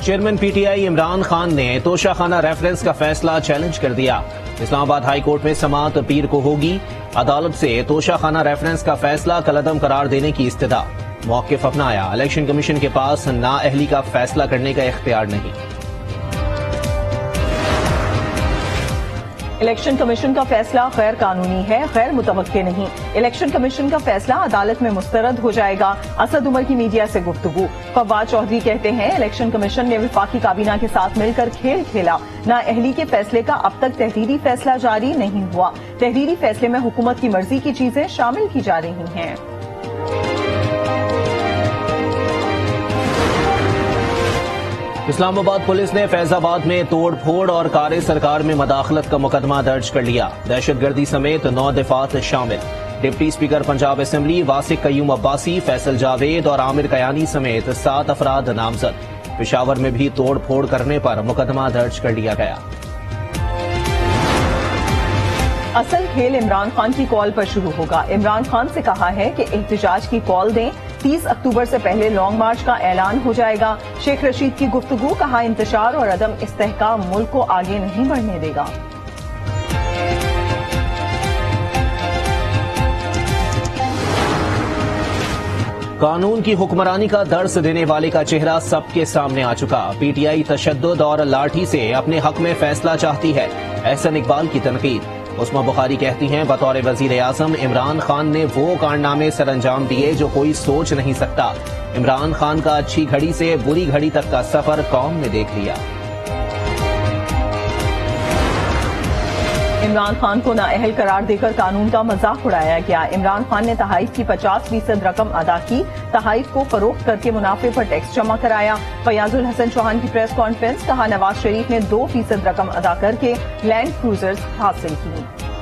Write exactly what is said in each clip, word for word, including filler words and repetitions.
Chairman PTI Imran Khan ने Toshakhana reference का फैसला चैलेंज कर दिया। इस्लामाबाद हाई कोर्ट में समाअत पीर को होगी। अदालत से तोशाखाना रेफरेंस का फैसला कलअदम करार देने की इस्तदा। मौक़िफ़ अपनाया, इलेक्शन कमीशन के पास नाअहली का फैसला करने का इख्तियार नहीं। इलेक्शन कमीशन का फैसला गैर कानूनी है, गैर मुतवक्के नहीं। इलेक्शन कमीशन का फैसला अदालत में मुस्तरद हो जाएगा। असद उमर की मीडिया से गुफ्तगू। फवाद चौधरी कहते हैं, इलेक्शन कमीशन ने विफाकी काबीना के साथ मिलकर खेल खेला। नाअहली के फैसले का अब तक तहरीरी फैसला जारी नहीं हुआ। तहरीरी फैसले में हुकूमत की मर्जी की चीजें शामिल की जा रही हैं। इस्लामाबाद पुलिस ने फैजाबाद में तोड़ फोड़ और कार सरकार में मदाखलत का मुकदमा दर्ज कर लिया। दहशतगर्दी समेत नौ दफात शामिल। Deputy speaker Punjab assembly Wasiq Qayyum Abbasi, Faisal Javed और आमिर कयानी समेत सात अफराद नामजद। पेशावर में भी तोड़ फोड़ करने पर मुकदमा दर्ज कर लिया गया। असल खेल इमरान खान की कॉल पर शुरू होगा। इमरान खान से कहा है कि एहतजाज की कॉल दें। तीस अक्टूबर से पहले लॉन्ग मार्च का ऐलान हो जाएगा। शेख रशीद की गुफ्तगू, कहा इंतशार और अदम इस्तेहकाम मुल्क को आगे नहीं बढ़ने देगा। कानून की हुक्मरानी का दर्स देने वाले का चेहरा सबके सामने आ चुका। पीटीआई तशद्दुद और लाठी से अपने हक में फैसला चाहती है। एहसन इकबाल की तनकीद। उस्मा बुखारी कहती हैं, बतौर वजीर आजम इमरान खान ने वो कारनामे सर अंजाम दिए जो कोई सोच नहीं सकता। इमरान खान का अच्छी घड़ी से बुरी घड़ी तक का सफर कौम ने देख लिया। इमरान खान को नाअहल करार देकर कानून का मजाक उड़ाया गया। इमरान खान ने तहाइफ की पचास फीसद रकम अदा की। तहाइफ को फरोख्त करके मुनाफे पर टैक्स जमा कराया। फयाजुल हसन चौहान की प्रेस कॉन्फ्रेंस, कहा नवाज शरीफ ने दो फीसद रकम अदा करके लैंड क्रूजर्स हासिल की।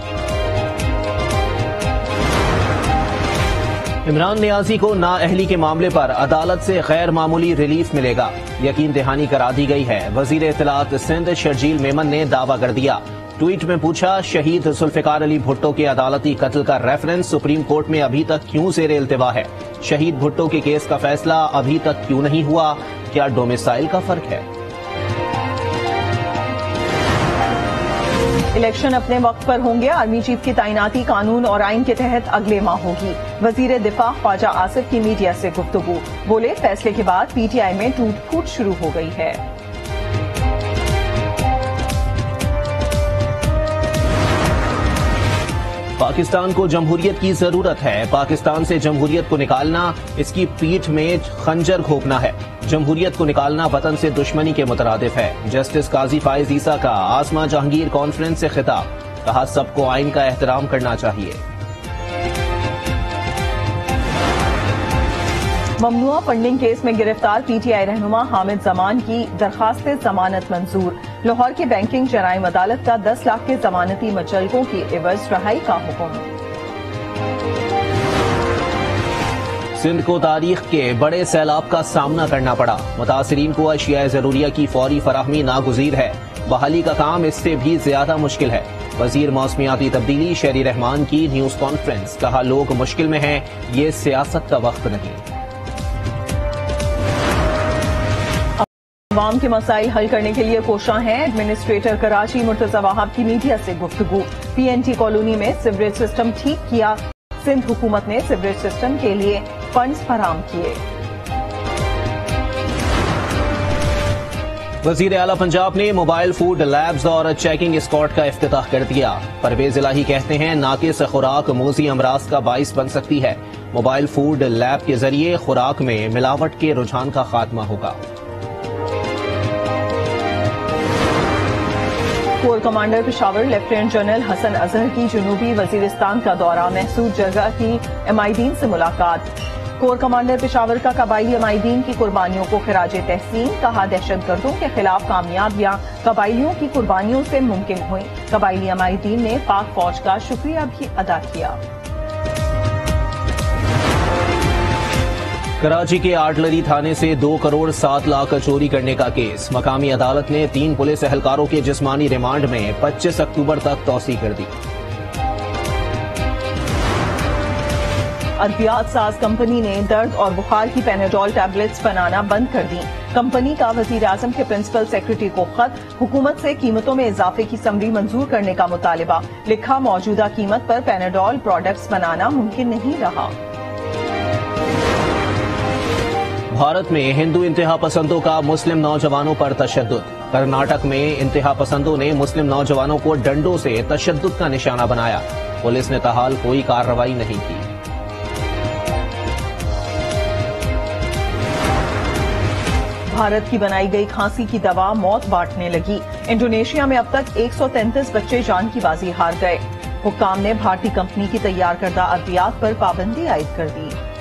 इमरान नियाजी को नाअहली के मामले पर अदालत से गैर मामूली रिलीफ मिलेगा, यकीन दहानी करा दी गई है। वजीर इत्तलात सिंध शर्जील मेमन ने दावा कर दिया। ट्वीट में पूछा, शहीद जुल्फिकार अली भुट्टो के अदालती कत्ल का रेफरेंस सुप्रीम कोर्ट में अभी तक क्यों ज़ेरे इल्तिवा है? शहीद भुट्टो के केस का फैसला अभी तक क्यों नहीं हुआ? क्या डोमिसाइल का फर्क है? इलेक्शन अपने वक्त पर होंगे। आर्मी चीफ की तैनाती कानून और आइन के तहत अगले माह होगी। वजीर दिफा ख्वाजा आसिफ की मीडिया से गुफ्तगू। बोले, फैसले के बाद पीटीआई में टूट फूट शुरू हो गई है। पाकिस्तान को जमहूरियत की जरूरत है। पाकिस्तान से जमहूरियत को निकालना इसकी पीठ में खंजर घोंपना है। जमहूरियत को निकालना वतन से दुश्मनी के मुतरादिफ है। जस्टिस काजी फाइज ईसा का आसमा जहांगीर कॉन्फ्रेंस से खिताब, कहा सबको आइन का एहतराम करना चाहिए। ममनुआ फंडिंग केस में गिरफ्तार पीटीआई रहनुमा हामिद जमान की दरखास्त जमानत मंजूर। लाहौर की बैंकिंग जराइम अदालत का दस लाख के जमानती मुचलकों की एवज रहाई का हुक्म। सिंध को तारीख के बड़े सैलाब का सामना करना पड़ा। मुतासिरीन को अशिया जरूरिया की फौरी फराहमी नागुजीर है। बहाली का काम इससे भी ज्यादा मुश्किल है। वजीर मौसमियाती तब्दीली शेरी रहमान की न्यूज कॉन्फ्रेंस, कहा लोग मुश्किल में हैं, ये सियासत का वक्त नहीं। अवाम के मसाइल हल करने के लिए कोशां हैं। एडमिनिस्ट्रेटर कराची मुर्तजा वहाब की मीडिया से गुफ्तगू। पीएनटी कॉलोनी में सीवरेज सिस्टम ठीक किया। सिंध हुकूमत ने सीवरेज सिस्टम के लिए फंड्स फराहम किए। वजीर आला पंजाब ने मोबाइल फूड लैब्स और चेकिंग स्क्वाड का इफ्तिताह कर दिया। परवेज इलाही कहते हैं, नाकिस खुराक मोजी अमराज का बाइस बन सकती है। मोबाइल फूड लैब के जरिए खुराक में मिलावट के रुझान का खात्मा होगा। Corps commander Peshawar lieutenant general Hasan Azhar की जनूबी वजीरिस्तान का दौरा। महसूद जगह की एमाइदीन से मुलाकात। कोर कमांडर पेशावर का कबायली एमाइदीन की कुर्बानियों को खिराज तहसीन, कहा दहशतगर्दों के खिलाफ कामयाबियां कबायलियों की कुर्बानियों से मुमकिन हुई। कबायली एमाइदीन ने पाक फौज का शुक्रिया भी अदा किया। कराची के आर्टलरी थाने से दो करोड़ सात लाख चोरी करने का केस। मकामी अदालत ने तीन पुलिस एहलकारों के जिस्मानी रिमांड में पच्चीस अक्टूबर तक तौसी कर दी। अद्वियात साज कंपनी ने दर्द और बुखार की पेनाडोल टैबलेट्स बनाना बंद कर दी। कंपनी का वजीर आजम के प्रिंसिपल सेक्रेटरी को खत, हुकूमत से कीमतों में इजाफे की समरी मंजूर करने का मुतालिबा। लिखा, मौजूदा कीमत पर पेनाडोल प्रोडक्ट्स बनाना मुमकिन नहीं रहा। भारत में हिंदू इंतहा पसंदों का मुस्लिम नौजवानों पर तशद्दुद। कर्नाटक में इंतहा पसंदों ने मुस्लिम नौजवानों को डंडों से तशद्दुद का निशाना बनाया। पुलिस ने ताहाल कोई कार्रवाई नहीं की। भारत की बनाई गई खांसी की दवा मौत बांटने लगी। इंडोनेशिया में अब तक एक सौ तैंतीस बच्चे जान की बाजी हार गए। हुक्काम ने भारतीय कंपनी की तैयार करदा अद्वियात पर पाबंदी आयद कर दी।